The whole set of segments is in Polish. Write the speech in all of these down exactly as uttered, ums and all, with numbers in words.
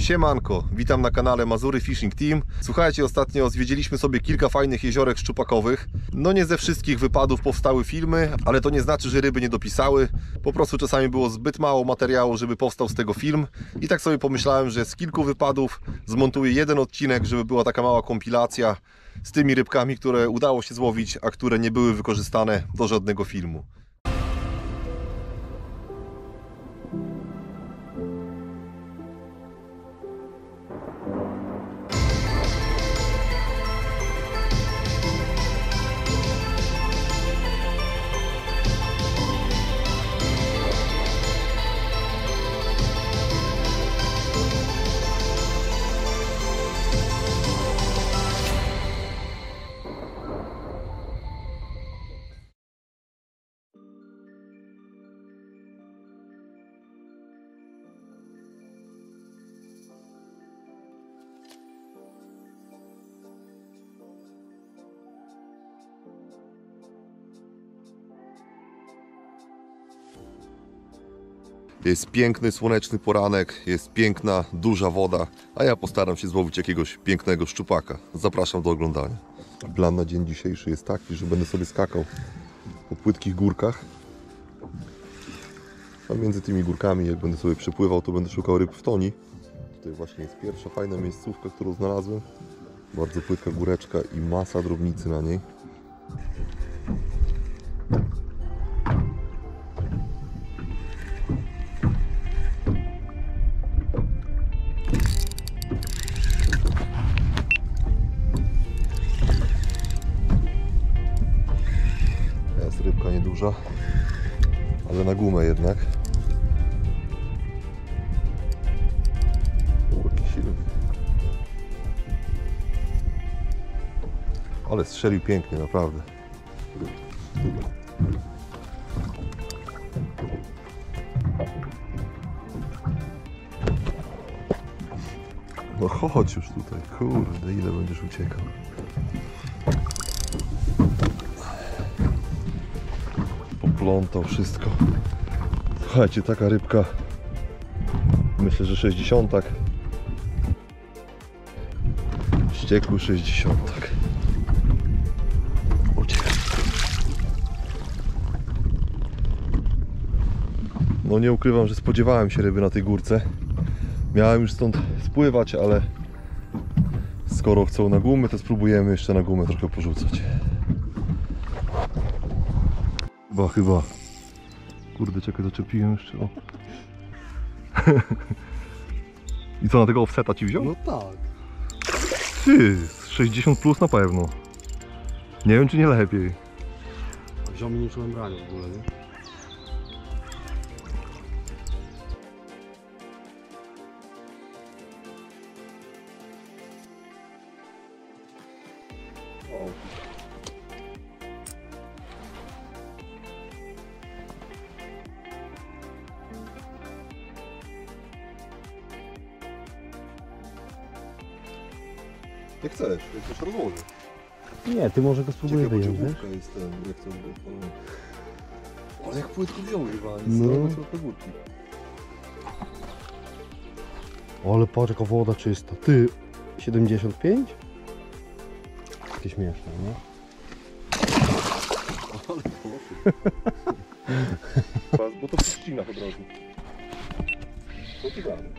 Siemanko, witam na kanale Mazury Fishing Team. Słuchajcie, ostatnio zwiedziliśmy sobie kilka fajnych jeziorek szczupakowych. No nie ze wszystkich wypadów powstały filmy, ale to nie znaczy, że ryby nie dopisały. Po prostu czasami było zbyt mało materiału, żeby powstał z tego film. I tak sobie pomyślałem, że z kilku wypadów zmontuję jeden odcinek, żeby była taka mała kompilacja z tymi rybkami, które udało się złowić, a które nie były wykorzystane do żadnego filmu. Jest piękny, słoneczny poranek, jest piękna, duża woda, a ja postaram się złowić jakiegoś pięknego szczupaka. Zapraszam do oglądania. Plan na dzień dzisiejszy jest taki, że będę sobie skakał po płytkich górkach. A między tymi górkami, jak będę sobie przepływał, to będę szukał ryb w toni. Tutaj właśnie jest pierwsza fajna miejscówka, którą znalazłem. Bardzo płytka góreczka i masa drobnicy na niej. Rybka nieduża, ale na gumę jednak. O, jaki silny. Ale strzelił pięknie, naprawdę. No chodź już tutaj, kurde, ile będziesz uciekał. Plątał wszystko. Słuchajcie, taka rybka, myślę, że sześćdziesiątak. Wściekły sześćdziesiątak. Uciekaj. No nie ukrywam, że spodziewałem się ryby na tej górce. Miałem już stąd spływać, ale skoro chcą na gumy, to spróbujemy jeszcze na gumę trochę porzucać. Chyba, chyba. Kurde, czekaj, zaczepiłem jeszcze. O. I co, na tego offseta ci wziął? No tak. Ty, sześćdziesiąt plus na pewno. Nie wiem, czy nie lepiej. Wziął mi nie czułem brania w ogóle, nie? O. Jak chcesz, jak chcesz rozłożę. Nie, ty może go spróbuję wyjąć, wiesz? Jest ten, jak to było. Ale jak płytko wziął chyba, no. Górki. Ale patrz, jaka woda czysta. Ty, siedemdziesiąt pięć? Takie śmieszne, nie? Ale to bo to przycina od razu. Co ty dalej?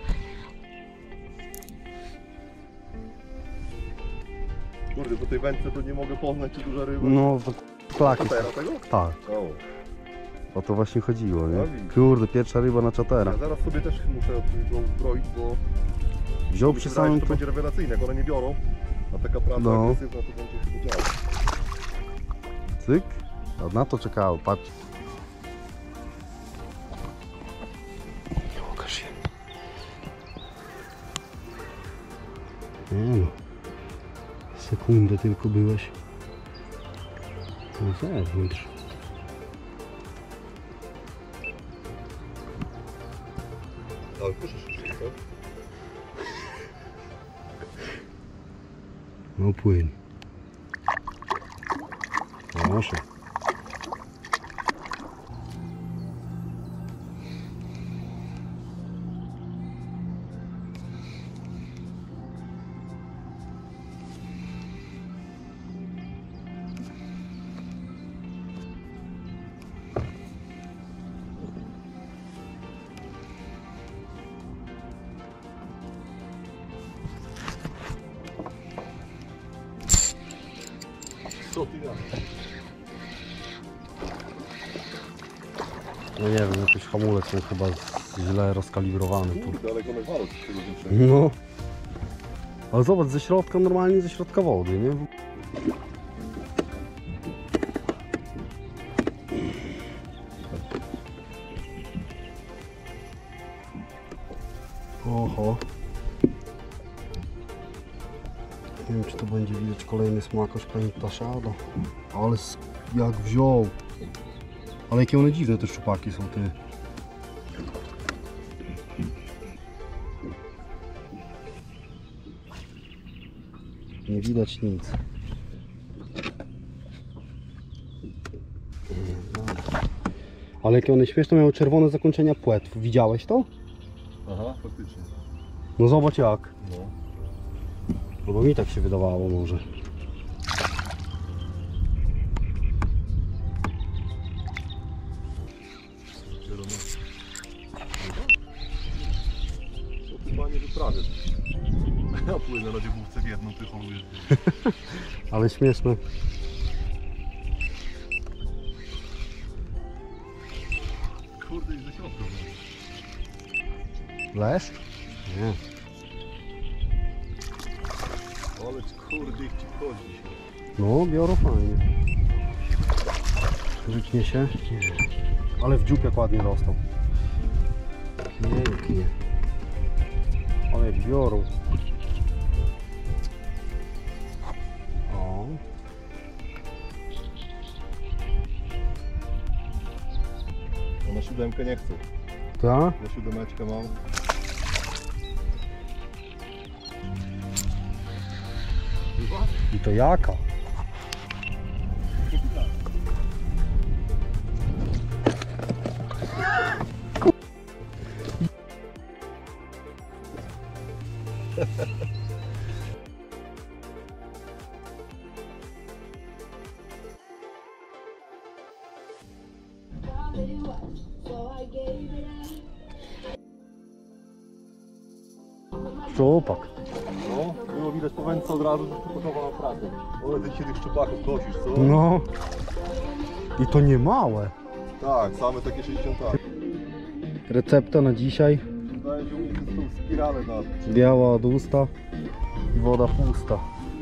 Kurde, po tej wędce to nie mogę poznać, czy duża ryba. No, to klaki. Czatera tego? Tak. O. O to właśnie chodziło, nie? No, widzisz. Kurde, pierwsza ryba na czatera. Ja zaraz sobie też muszę go uzbroić, bo Wziął mi się przy wydaje, samym... że to będzie rewelacyjne, jak one nie biorą, a taka praca No. agresywna to będzie się działo. Cyk. A na to czekało, patrz. Nie pokaż się. Nie no. Sekundę tylko byłeś. Na zewnątrz. Ale proszę szybciej, co? No płyn. Proszę. Co ty gadasz? No nie wiem, jakiś hamulec jest chyba z- źle rozkalibrowany tu. Kurde, ale go najwalał z tego większego. No. Ale zobacz, ze środka, normalnie ze środka wody, nie? Oho. Nie wiem, czy to będzie widać kolejny smakosz pani Taszada. Ale s- jak wziął. Ale jakie one dziwne te szczupaki są, ty. Nie widać nic. Ale jakie one śmieszne, miały czerwone zakończenia płetw. Widziałeś to? Aha, faktycznie. No zobacz jak. No. No bo mi tak się wydawało może. Co ty panie wyprawiasz? Ja płynę na dziewówce w jedną, ty holujesz. Ale śmieszne. Kurde, i ze środka. Leszcz? Nie. Ale kurde, ich ci wchodzi. No, biorą fajnie. Rzućnie się? Nie. Ale w dziób jak ładnie dostał. Pięknie. Ale jak biorą. O. No na siódemkę nie chcę. Tak? Na siódemeczkę mam. I to jaka? Szczupak. No, było widać po wędce od razu, że to gotowa na pracę. Ale ty się tych szczupaków kosisz, co? No. I to nie małe. Tak, same takie sześćdziesiąt. Recepta na dzisiaj. Wydaje się, że u mnie to są spirale na... Biała od usta i woda pusta.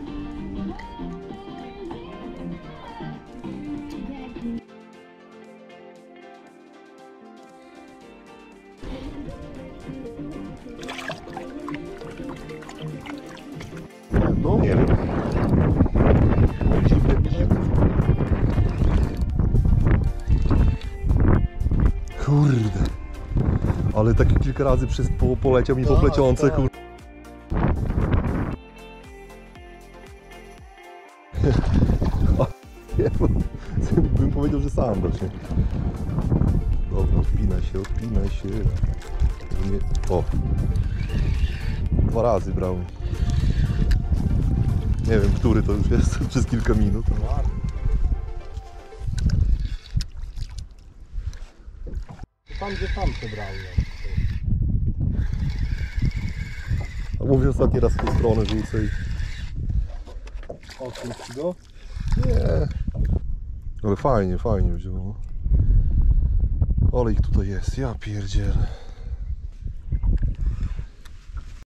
No nie wiem. Dziwne, dziwne. Kurde. Ale takie kilka razy przez po, poleciał mi po Tak, plecionce, tak. kurde. Nie, bo bym powiedział, że sam właśnie. Dobra, odpinaj się, odpinaj się. Żeby nie- O! Dwa razy brał. Nie wiem, który to już jest przez kilka minut. Tam gdzie tam przebrałem. A mówię ostatni raz w tą stronę rzucę i... Odpuść go. Nie. Ale fajnie, fajnie wzięło. Ale ich tutaj jest, ja pierdzielę.